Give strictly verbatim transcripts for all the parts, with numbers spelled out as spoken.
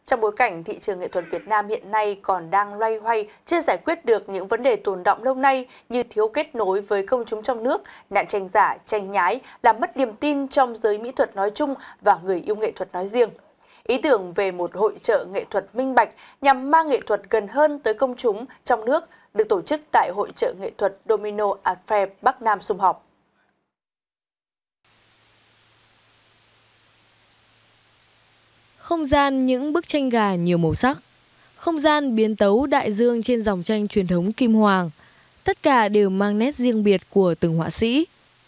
Trong bối cảnh thị trường nghệ thuật Việt Nam hiện nay còn đang loay hoay, chưa giải quyết được những vấn đề tồn đọng lâu nay như thiếu kết nối với công chúng trong nước, nạn tranh giả, tranh nhái, làm mất niềm tin trong giới mỹ thuật nói chung và người yêu nghệ thuật nói riêng. Ý tưởng về một hội chợ nghệ thuật minh bạch nhằm mang nghệ thuật gần hơn tới công chúng trong nước được tổ chức tại hội chợ nghệ thuật Domino Art Fair Bắc Nam Sum Họp. Không gian những bức tranh gà nhiều màu sắc, không gian biến tấu đại dương trên dòng tranh truyền thống kim hoàng, tất cả đều mang nét riêng biệt của từng họa sĩ.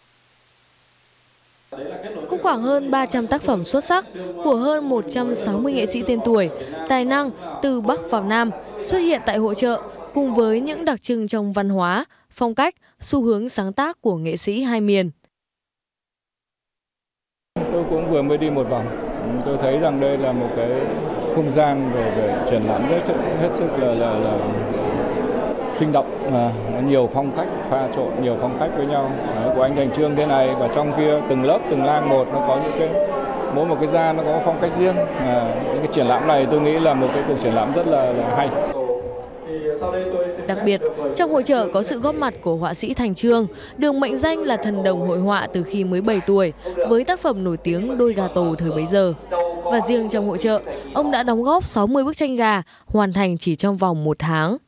Có khoảng hơn ba trăm tác phẩm xuất sắc của hơn một trăm sáu mươi nghệ sĩ tên tuổi, tài năng từ Bắc vào Nam xuất hiện tại hội chợ cùng với những đặc trưng trong văn hóa, phong cách, xu hướng sáng tác của nghệ sĩ hai miền. Tôi cũng vừa mới đi một vòng. Tôi thấy rằng đây là một cái không gian về, về triển lãm rất hết sức là, là, là sinh động, à, nó nhiều phong cách pha trộn nhiều phong cách với nhau. Đấy, của anh Thành Trương thế này và trong kia từng lớp từng lang một nó có những cái mỗi một cái gian nó có phong cách riêng. À, những cái triển lãm này tôi nghĩ là một cái cuộc triển lãm rất là, là hay. Đặc biệt, trong hội chợ có sự góp mặt của họa sĩ Thành Trương, được mệnh danh là thần đồng hội họa từ khi mới bảy tuổi, với tác phẩm nổi tiếng Đôi gà tổ thời bấy giờ. Và riêng trong hội chợ, ông đã đóng góp sáu mươi bức tranh gà, hoàn thành chỉ trong vòng một tháng.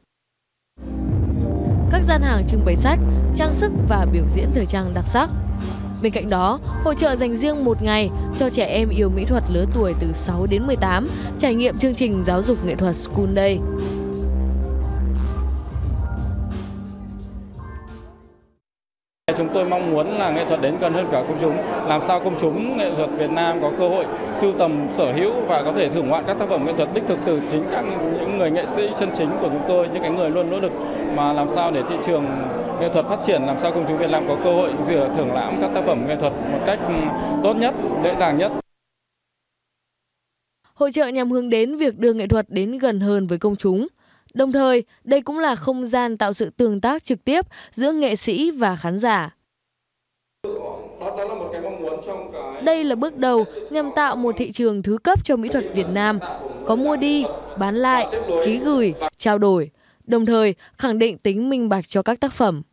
Các gian hàng trưng bày sách, trang sức và biểu diễn thời trang đặc sắc. Bên cạnh đó, hội chợ dành riêng một ngày cho trẻ em yêu mỹ thuật lứa tuổi từ sáu đến mười tám trải nghiệm chương trình giáo dục nghệ thuật School Day. Chúng tôi mong muốn là nghệ thuật đến gần hơn cả công chúng, làm sao công chúng nghệ thuật Việt Nam có cơ hội sưu tầm, sở hữu và có thể thưởng ngoạn các tác phẩm nghệ thuật đích thực từ chính các những người nghệ sĩ chân chính của chúng tôi, những cái người luôn nỗ lực mà làm sao để thị trường nghệ thuật phát triển, làm sao công chúng Việt Nam có cơ hội vừa thưởng lãm các tác phẩm nghệ thuật một cách tốt nhất, dễ dàng nhất. Hội chợ nhằm hướng đến việc đưa nghệ thuật đến gần hơn với công chúng. Đồng thời, đây cũng là không gian tạo sự tương tác trực tiếp giữa nghệ sĩ và khán giả. Đây là bước đầu nhằm tạo một thị trường thứ cấp cho mỹ thuật Việt Nam, có mua đi, bán lại, ký gửi, trao đổi, đồng thời khẳng định tính minh bạch cho các tác phẩm.